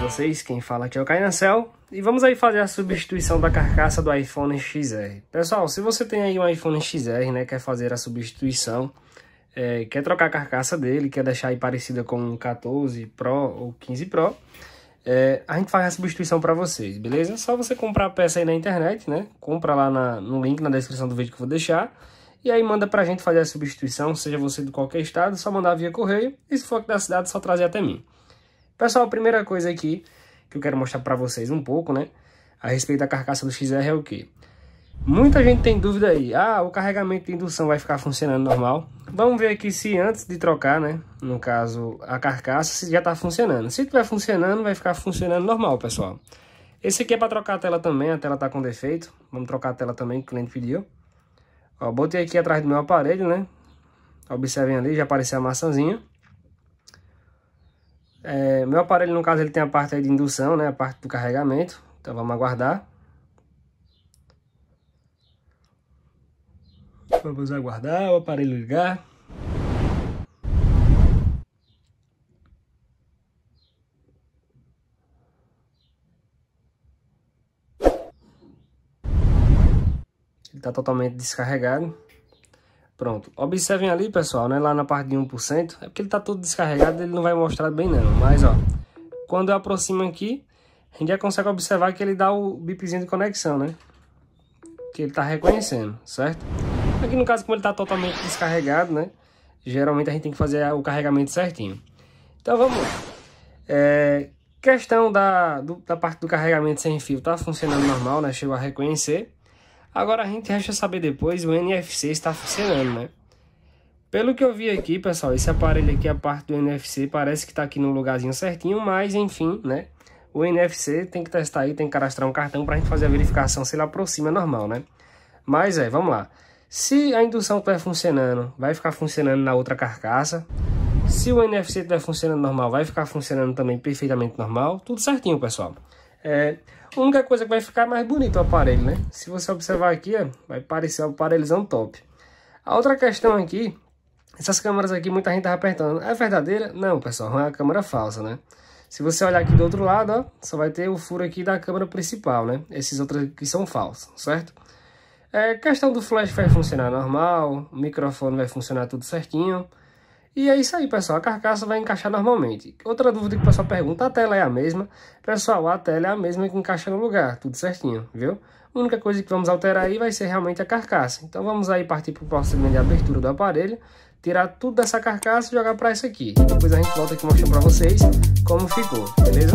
vocês, quem fala aqui é o Cainacel. E vamos aí fazer a substituição da carcaça do iPhone XR. Pessoal, se você tem aí um iPhone XR, né, quer fazer a substituição, quer trocar a carcaça dele, quer deixar aí parecida com o 14 Pro ou 15 Pro, a gente faz a substituição para vocês, beleza? É só você comprar a peça aí na internet, né? Compra lá no link na descrição do vídeo que eu vou deixar. E aí manda pra gente fazer a substituição, seja você de qualquer estado, só mandar via correio. E se for aqui da cidade, só trazer até mim. Pessoal, a primeira coisa aqui que eu quero mostrar pra vocês um pouco, né? A respeito da carcaça do XR é o quê? Muita gente tem dúvida aí. Ah, o carregamento de indução vai ficar funcionando normal? Vamos ver aqui se antes de trocar, né? No caso, a carcaça, se já tá funcionando. Se estiver funcionando, vai ficar funcionando normal, pessoal. Esse aqui é pra trocar a tela também, a tela tá com defeito. Vamos trocar a tela também, que o cliente pediu. Ó, botei aqui atrás do meu aparelho, né? Observem ali, já apareceu a maçãzinha. Meu aparelho, no caso, ele tem a parte aí de indução, né? A parte do carregamento. Então vamos aguardar. Vamos aguardar o aparelho ligar. Ele está totalmente descarregado. Pronto. Observem ali, pessoal, né? Lá na parte de 1%. É porque ele está todo descarregado, ele não vai mostrar bem não. Mas, ó, quando eu aproximo aqui, a gente já consegue observar que ele dá o bipzinho de conexão, né? Que ele está reconhecendo, certo? Aqui no caso, como ele está totalmente descarregado, né? Geralmente a gente tem que fazer o carregamento certinho. Então, vamos lá. Questão da parte do carregamento sem fio. Tá funcionando normal, né? Chegou a reconhecer. Agora a gente resta saber depois o NFC está funcionando, né? Pelo que eu vi aqui, pessoal, esse aparelho aqui, a parte do NFC, parece que está aqui no lugarzinho certinho, mas enfim, né? O NFC tem que testar aí, tem que cadastrar um cartão para a gente fazer a verificação se ele aproxima normal, né? Mas vamos lá. Se a indução estiver funcionando, vai ficar funcionando na outra carcaça. Se o NFC estiver funcionando normal, vai ficar funcionando também perfeitamente normal. Tudo certinho, pessoal. A única coisa que vai ficar mais bonito o aparelho, né? Se você observar aqui, ó, vai parecer um aparelhozão top. A outra questão aqui, essas câmeras aqui, muita gente tá apertando. É verdadeira? Não, pessoal, é uma câmera falsa, né? Se você olhar aqui do outro lado, ó, só vai ter o furo aqui da câmera principal, né? Esses outros aqui são falsos, certo? Questão do flash vai funcionar normal, o microfone vai funcionar tudo certinho. E é isso aí, pessoal, a carcaça vai encaixar normalmente. Outra dúvida que o pessoal pergunta, a tela é a mesma? Pessoal, a tela é a mesma que encaixa no lugar, tudo certinho, viu? A única coisa que vamos alterar aí vai ser realmente a carcaça. Então vamos aí partir para o procedimento de abertura do aparelho, tirar tudo dessa carcaça e jogar para essa aqui. Depois a gente volta aqui mostrando para vocês como ficou, beleza?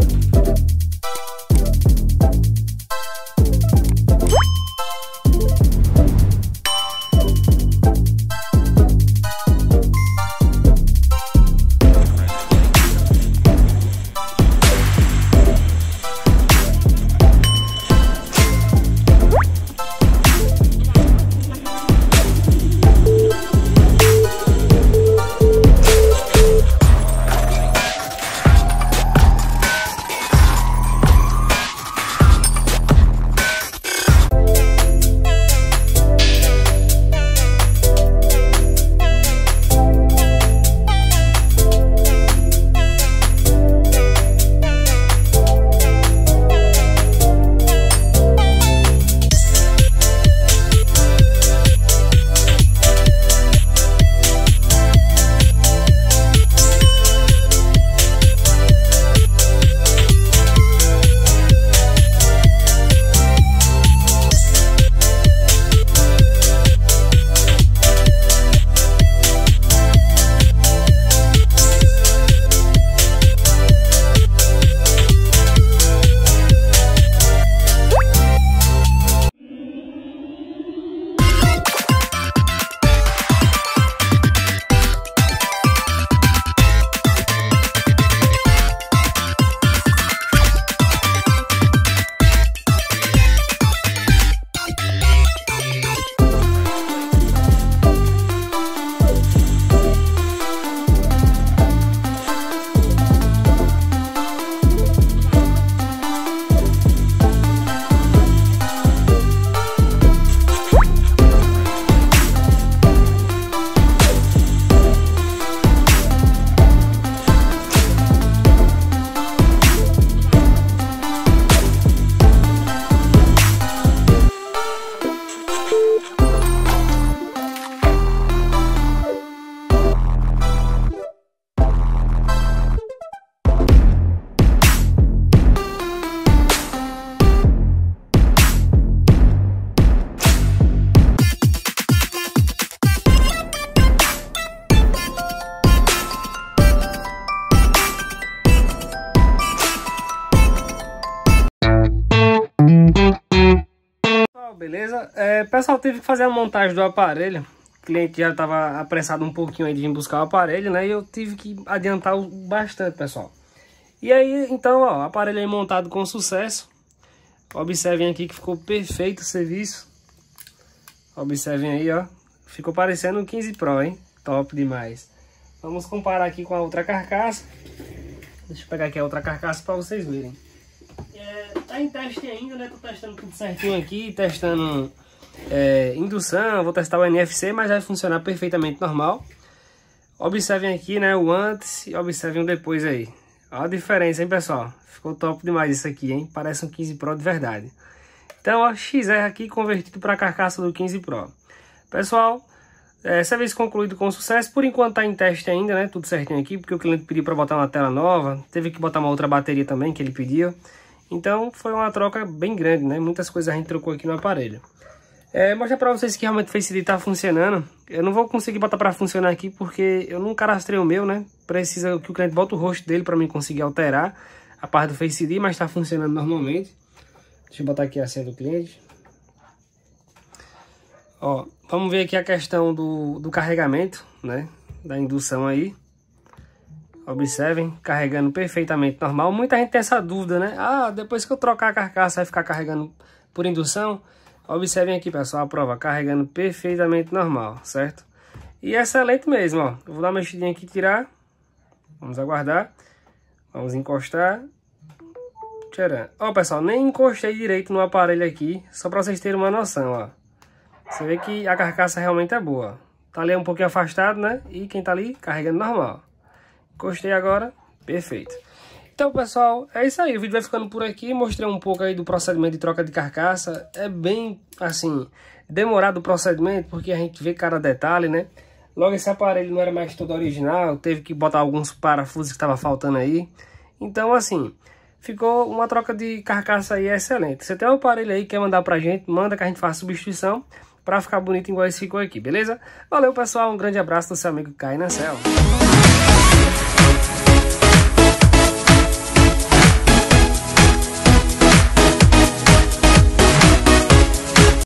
Beleza, pessoal, teve que fazer a montagem do aparelho. O cliente já estava apressado um pouquinho aí de vir buscar o aparelho, né? E eu tive que adiantar bastante, pessoal. E aí, então, ó, o aparelho aí montado com sucesso. Observem aqui que ficou perfeito o serviço. Observem aí, ó. Ficou parecendo um 15 Pro, hein? Top demais. Vamos comparar aqui com a outra carcaça. Deixa eu pegar aqui a outra carcaça para vocês verem. Tá em teste ainda, né? Tô testando tudo certinho aqui, testando indução, vou testar o NFC, mas vai funcionar perfeitamente normal. Observem aqui, né, o antes e observem o depois aí. Olha a diferença, hein, pessoal? Ficou top demais isso aqui, hein? Parece um 15 Pro de verdade. Então, ó, XR aqui convertido para a carcaça do 15 Pro. Pessoal, serviço concluído com sucesso. Por enquanto tá em teste ainda, né? Tudo certinho aqui, porque o cliente pediu para botar uma tela nova. Teve que botar uma outra bateria também, que ele pediu. Então, foi uma troca bem grande, né? Muitas coisas a gente trocou aqui no aparelho. Mostrar para vocês que realmente o Face ID tá funcionando. Eu não vou conseguir botar para funcionar aqui, porque eu não cadastrei o meu, né? Precisa que o cliente bote o rosto dele para mim conseguir alterar a parte do Face ID, mas tá funcionando normalmente. Deixa eu botar aqui a senha do cliente. Ó, vamos ver aqui a questão do carregamento, né? Da indução aí. Observem, carregando perfeitamente normal. Muita gente tem essa dúvida, né? Ah, depois que eu trocar a carcaça vai ficar carregando por indução. Observem aqui, pessoal, a prova carregando perfeitamente normal, certo? E é excelente mesmo, ó. Eu vou dar uma mexidinha aqui e tirar. Vamos aguardar. Vamos encostar. Tcharam. Ó, pessoal, nem encostei direito no aparelho aqui, só para vocês terem uma noção, ó. Você vê que a carcaça realmente é boa. Tá ali um pouquinho afastado, né? E quem tá ali carregando normal. Encostei agora, perfeito. Então, pessoal, é isso aí. O vídeo vai ficando por aqui. Mostrei um pouco aí do procedimento de troca de carcaça. É bem, assim, demorado o procedimento, porque a gente vê cada detalhe, né? Logo, esse aparelho não era mais todo original. Teve que botar alguns parafusos que estavam faltando aí. Então, assim, ficou uma troca de carcaça aí excelente. Você tem um aparelho aí que quer mandar pra gente, manda que a gente faça substituição pra ficar bonito igual esse ficou aqui, beleza? Valeu, pessoal. Um grande abraço do seu amigo Caio Nacel.